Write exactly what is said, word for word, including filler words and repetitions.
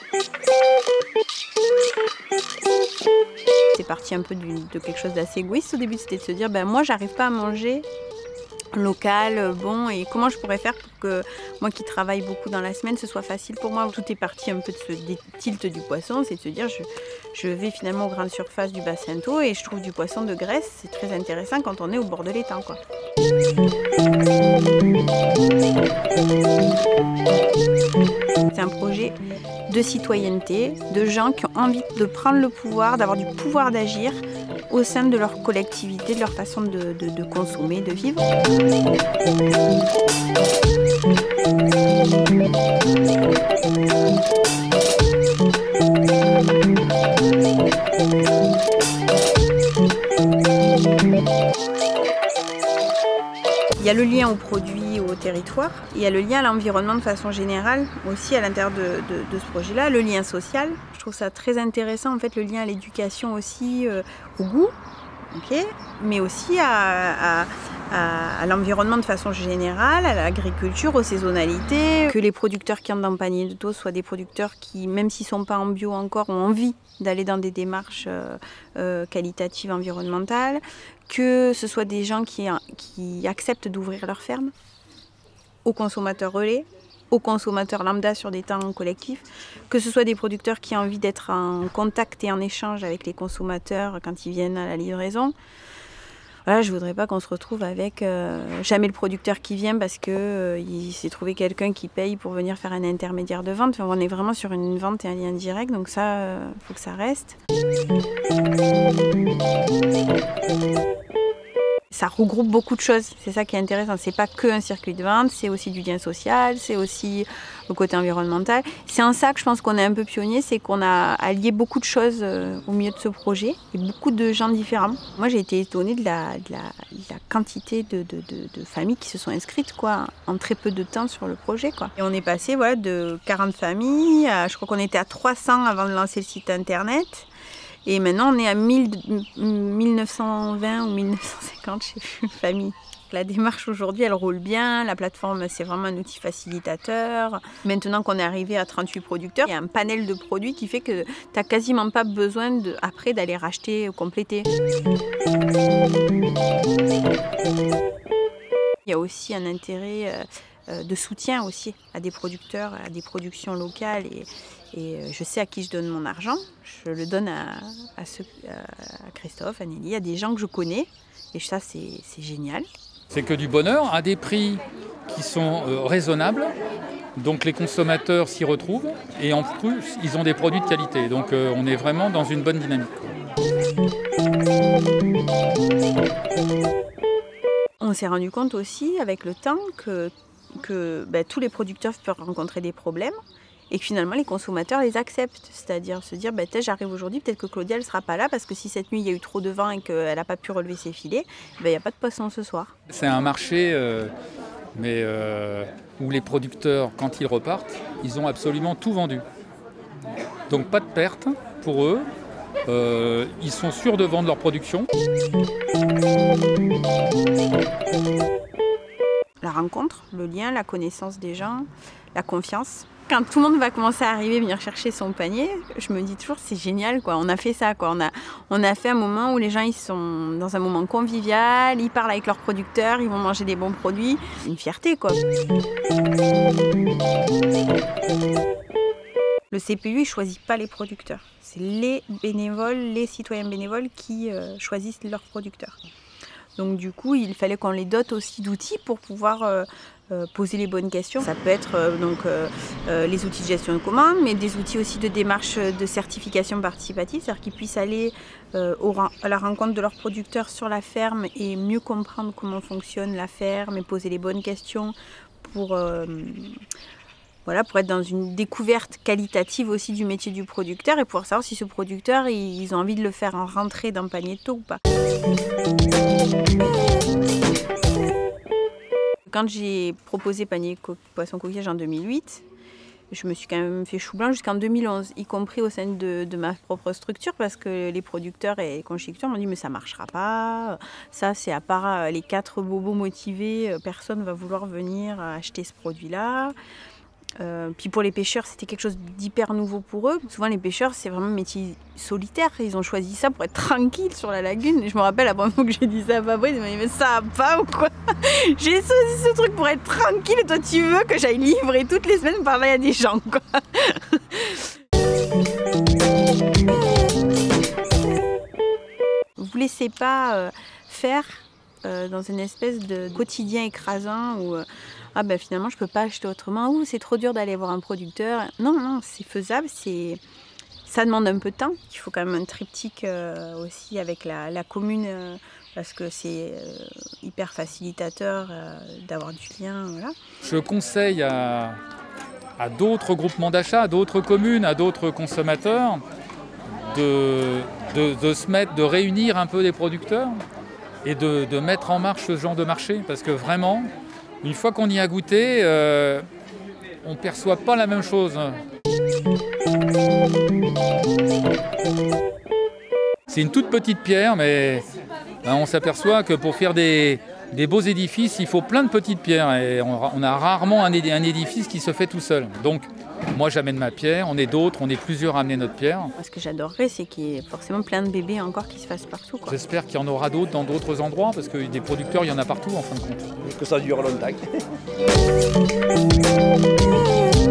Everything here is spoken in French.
C'est parti un peu du, de quelque chose d'assez égoïste au début, c'était de se dire ben moi j'arrive pas à manger local, bon, et comment je pourrais faire pour que moi qui travaille beaucoup dans la semaine, ce soit facile pour moi. Tout est parti un peu de ce tilt du poisson, c'est de se dire je, je vais finalement aux grandes surfaces du bassin d'eau et je trouve du poisson de Grèce, c'est très intéressant quand on est au bord de l'étang, quoi. C'est un projet de citoyenneté, de gens qui ont envie de prendre le pouvoir, d'avoir du pouvoir d'agir au sein de leur collectivité, de leur façon de, de, de consommer, de vivre. Il y a le lien aux produits, au territoire, il y a le lien à l'environnement de façon générale, aussi à l'intérieur de, de, de ce projet-là, le lien social. Je trouve ça très intéressant, en fait, le lien à l'éducation aussi, euh, au goût, okay, mais aussi à, à, à, à l'environnement de façon générale, à l'agriculture, aux saisonnalités, que les producteurs qui entrent dans le panier de taux soient des producteurs qui, même s'ils ne sont pas en bio encore, ont envie d'aller dans des démarches euh, euh, qualitatives environnementales, que ce soit des gens qui, qui acceptent d'ouvrir leur ferme aux consommateurs relais, aux consommateurs lambda sur des temps collectifs, que ce soit des producteurs qui ont envie d'être en contact et en échange avec les consommateurs quand ils viennent à la livraison. Voilà, je ne voudrais pas qu'on se retrouve avec euh, jamais le producteur qui vient parce qu'il euh, s'est trouvé quelqu'un qui paye pour venir faire un intermédiaire de vente. Enfin, on est vraiment sur une vente et un lien direct, donc ça, il euh, faut que ça reste. Ça regroupe beaucoup de choses, c'est ça qui est intéressant. C'est pas que un circuit de vente, c'est aussi du lien social, c'est aussi le côté environnemental. C'est en ça que je pense qu'on est un peu pionnier, c'est qu'on a allié beaucoup de choses au milieu de ce projet et beaucoup de gens différents. Moi j'ai été étonnée de la, de la, de la quantité de, de, de, de familles qui se sont inscrites quoi, en très peu de temps sur le projet, quoi. Et on est passé voilà, de quarante familles, à, je crois qu'on était à trois cents avant de lancer le site internet. Et maintenant, on est à mille neuf cent vingt ou mille neuf cent cinquante, je ne sais plus, famille. La démarche aujourd'hui, elle roule bien. La plateforme, c'est vraiment un outil facilitateur. Maintenant qu'on est arrivé à trente-huit producteurs, il y a un panel de produits qui fait que tu n'as quasiment pas besoin de, après d'aller racheter ou compléter. Il y a aussi un intérêt euh, de soutien aussi à des producteurs, à des productions locales. Et, Et je sais à qui je donne mon argent, je le donne à, à, ceux, à Christophe, à Nelly, à des gens que je connais. Et ça, c'est génial. C'est que du bonheur à des prix qui sont euh, raisonnables. Donc les consommateurs s'y retrouvent. Et en plus, ils ont des produits de qualité. Donc euh, on est vraiment dans une bonne dynamique. On s'est rendu compte aussi, avec le temps, que, que ben, tous les producteurs peuvent rencontrer des problèmes. Et que finalement, les consommateurs les acceptent. C'est-à-dire se dire, bah, j'arrive aujourd'hui, peut-être que Claudia ne sera pas là parce que si cette nuit, il y a eu trop de vent et qu'elle n'a pas pu relever ses filets, il n'y a pas de poisson ce soir. C'est un marché euh, mais, euh, où les producteurs, quand ils repartent, ils ont absolument tout vendu. Donc pas de perte pour eux. Euh, ils sont sûrs de vendre leur production. La rencontre, le lien, la connaissance des gens, la confiance. Quand tout le monde va commencer à arriver, venir chercher son panier, je me dis toujours c'est génial, quoi. On a fait ça, quoi. On a, on a fait un moment où les gens ils sont dans un moment convivial, ils parlent avec leurs producteurs, ils vont manger des bons produits. Une fierté, quoi. Le C P U, il ne choisit pas les producteurs. C'est les bénévoles, les citoyens bénévoles qui euh, choisissent leurs producteurs. Donc du coup, il fallait qu'on les dote aussi d'outils pour pouvoir euh, euh, poser les bonnes questions. Ça peut être euh, donc, euh, euh, les outils de gestion de commande, mais des outils aussi de démarche de certification participative, c'est-à-dire qu'ils puissent aller euh, au, à la rencontre de leurs producteurs sur la ferme et mieux comprendre comment fonctionne la ferme et poser les bonnes questions pour... Euh, Voilà, pour être dans une découverte qualitative aussi du métier du producteur et pouvoir savoir si ce producteur, ils ont envie de le faire en rentrer dans le panier de taux ou pas. Quand j'ai proposé panier co poisson coquillage en deux mille huit, je me suis quand même fait chou blanc jusqu'en deux mille onze, y compris au sein de, de ma propre structure, parce que les producteurs et les conchiculteurs m'ont dit mais ça ne marchera pas, ça c'est à part les quatre bobos motivés, personne ne va vouloir venir acheter ce produit-là. Euh, puis pour les pêcheurs, c'était quelque chose d'hyper nouveau pour eux. Souvent, les pêcheurs, c'est vraiment un métier solitaire. Ils ont choisi ça pour être tranquilles sur la lagune. Et je me rappelle la première fois que j'ai dit ça à Fabrice, il m'a dit mais ça va pas ou quoi? J'ai choisi ce truc pour être tranquille et toi tu veux que j'aille livrer toutes les semaines parler à des gens, quoi. Vous laissez pas euh, faire euh, dans une espèce de quotidien écrasant où euh, ah ben finalement je peux pas acheter autrement, ou c'est trop dur d'aller voir un producteur. Non, non, c'est faisable, c'est... ça demande un peu de temps. Il faut quand même un triptyque euh, aussi avec la, la commune euh, parce que c'est euh, hyper facilitateur euh, d'avoir du lien. Voilà. Je conseille à, à d'autres groupements d'achat, à d'autres communes, à d'autres consommateurs de, de, de se mettre, de réunir un peu les producteurs et de, de mettre en marche ce genre de marché, parce que vraiment, une fois qu'on y a goûté, euh, on ne perçoit pas la même chose. C'est une toute petite pierre, mais ben, on s'aperçoit que pour faire des, des beaux édifices, il faut plein de petites pierres. Et on, on a rarement un, un édifice qui se fait tout seul. Donc, moi, j'amène ma pierre, on est d'autres, on est plusieurs à amener notre pierre. Ce que j'adorerais, c'est qu'il y ait forcément plein de bébés encore qui se fassent partout, quoi. J'espère qu'il y en aura d'autres dans d'autres endroits, parce que des producteurs, il y en a partout, en fin de compte. Que ça dure longtemps.